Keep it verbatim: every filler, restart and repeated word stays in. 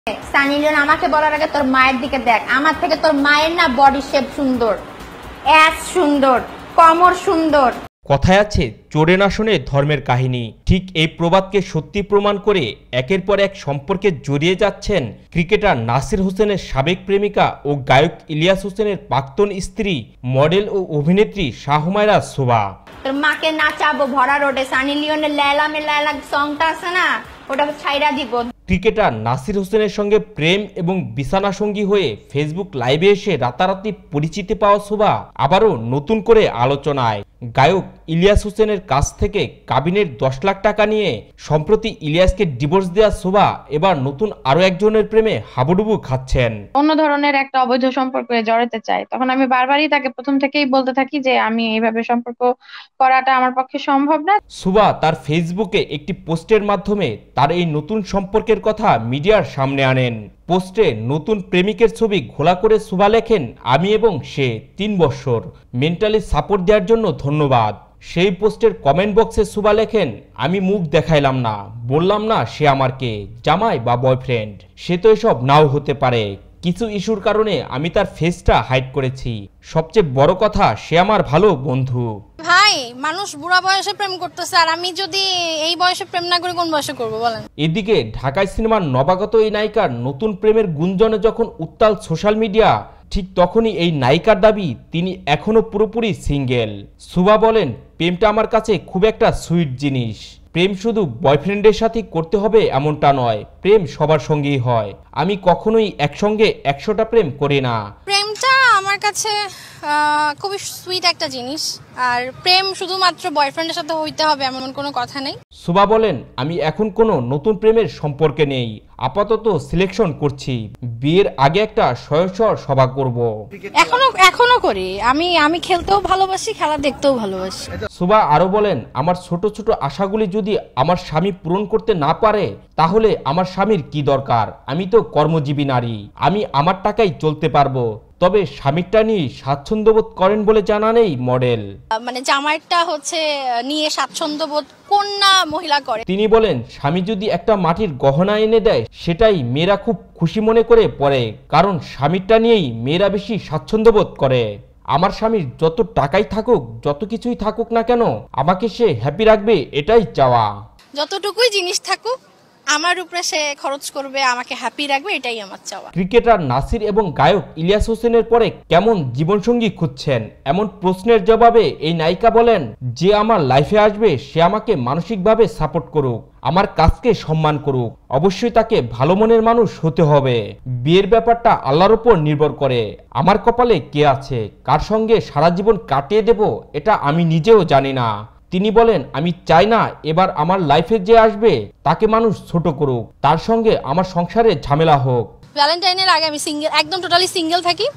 Sunny Leone আমাকে বলার আগে তোর মায়ের দিকে দেখ। আমার থেকে তোর মায়ের না বডি শেপ সুন্দর, অ্যাস সুন্দর, কমর সুন্দর। কথায় আছে চোরে না শুনে ধর্মের কাহিনী। ঠিক এই প্রবাদকে সত্যি প্রমাণ করে একের পর এক সম্পর্কে জড়িয়ে যাচ্ছেন ক্রিকেটার নাসির হোসেনের সাবেক প্রেমিকা ও গায়ক ইলিয়াস হোসেনের প্রাক্তন স্ত্রী, মডেল ও অভিনেত্রী শাহমায়রা সুবা। তোর মাকে নাচাবো ভরা রোডে, সানি লিওনের লেলা মে লেলা সংটা আছে না, ওটা ছাইরা দিব। ক্রিকেটার নাসির হোসেনের সঙ্গে প্রেম এবং বিছানা সঙ্গী হয়ে ফেসবুক লাইভে এসে রাতারাতি পরিচিতি পাওয়া সুবা আবারও নতুন করে আলোচনায়। গায়ক ইলিয়াস হোসেনের কাছ থেকে কাবিনের দশ লাখ টাকা নিয়ে সম্প্রতি ইলিয়াসকে ডিভোর্স দেওয়া সুবা এবার নতুন আরো একজনের প্রেমে হাবুডুবু খাচ্ছেন। অন্য ধরনের একটা অবৈধ সম্পর্কে জড়াতে চাই, তখন আমি বারবারই তাকে প্রথম থেকেই বলতে থাকি যে আমি এইভাবে সম্পর্ক করাটা আমার পক্ষে সম্ভব না। সুবা তার ফেসবুকে একটি পোস্টের মাধ্যমে তার এই নতুন সম্পর্কের কথা মিডিয়ার সামনে আনেন। পোস্টে নতুন প্রেমিকের ছবি ঘোলা করে সুবা লেখেন, আমি এবং সে তিন বছর, মেন্টালি সাপোর্ট দেওয়ার জন্য ধন্যবাদ। সেই পোস্টের কমেন্ট বক্সে সুবা লেখেন, আমি মুখ দেখাইলাম না, বললাম না সে আমার কে, জামাই বা বয়ফ্রেন্ড, সে তো এসব নাও হতে পারে। কিছু ইস্যুর কারণে আমি তার ফেসটা হাইড করেছি। সবচেয়ে বড় কথা সে আমার ভালো বন্ধু। ভাই, মানুষ বুড়া বয়সে প্রেম করতেছে, আর আমি যদি এই বয়সে প্রেম না করে কোন বয়সে করব বলেন? এদিকে ঢাকায় সিনেমার নবাগত এই নায়িকার নতুন প্রেমের গুঞ্জনে যখন উত্তাল সোশ্যাল মিডিয়া, ঠিক তখনই এই নায়িকার দাবি তিনি এখনো পুরোপুরি সিঙ্গেল। সুবা বলেন, প্রেমটা আমার কাছে খুব একটা সুইট জিনিস। প্রেম শুধু বয়ফ্রেন্ডের সাথে করতে হবে এমনটা নয়, প্রেম সবার সঙ্গেই হয়। আমি কখনোই একসঙ্গে একশোটা প্রেম করি না। প্রেমটা আমার কাছে খুবই সুইট একটা জিনিস, আর প্রেম শুধুমাত্র বয়ফ্রেন্ডের সাথে হইতে হবে এমন কোনো কথা নেই। সুবা বলেন, আমি এখন কোনো নতুন প্রেমের সম্পর্কে নেই, আপাতত সিলেকশন করছি, বিয়ের আগে একটা স্বয়ংসর সভা করব। এখনো এখনো করি, আমি আমি খেলতেও ভালোবাসি, খেলা দেখতেও ভালোবাসি। সুবা আরো বলেন, আমার ছোট ছোট আশাগুলি যদি আমার স্বামী পূরণ করতে না পারে তাহলে আমার স্বামীর কি দরকার? আমি তো কর্মজীবী নারী, আমি আমার টাকায় চলতে পারবো। তবে স্বামীরটা নিয়ে স্বাচ্ছন্দ্য বোধ করেন বলে জানা নেই মডেল। মানে জামাইটা হচ্ছে নিয়ে স্বাচ্ছন্দ্য বোধ কোন না মহিলা করে। তিনি বলেন, স্বামী যদি একটা মাটির গহনা এনে দেয় সেটাই মেয়েরা খুব খুশি মনে করে পরে, কারণ স্বামীরটা নিয়েই মেয়েরা বেশি স্বাচ্ছন্দ্য বোধ করে। আমার স্বামীর যত টাকাই থাকুক, যত কিছুই থাকুক না কেন, আমাকে সে হ্যাপি রাখবে এটাই চাওয়া। যতটুকুই জিনিস থাকুক আমার উপরে সে খরচ করবে, আমাকে হ্যাপি রাখবে, এটাই আমার চাওয়া। ক্রিকেটার নাসির এবং গায়ক ইলিয়াস হোসেনের পরে কেমন জীবনসঙ্গী খুঁজছেন এমন প্রশ্নের জবাবে এই নায়িকা বলেন, যে আমার লাইফে আসবে সে আমাকে মানসিকভাবে সাপোর্ট করুক, আমার কাজকে সম্মান করুক, অবশ্যই তাকে ভালো মনের মানুষ হতে হবে। বিয়ের ব্যাপারটা আল্লাহর উপর নির্ভর করে, আমার কপালে কে আছে, কার সঙ্গে সারা জীবন কাটিয়ে দেব এটা আমি নিজেও জানি না। তিনি বলেন, আমি চাই না এবার আমার লাইফে যে আসবে তাকে মানুষ ছোট করুক, তার সঙ্গে আমার সংসারে ঝামেলা হোক। ভ্যালেন্টাইনের আগে আমি সিঙ্গেল, একদম টোটালি সিঙ্গেল থাকি।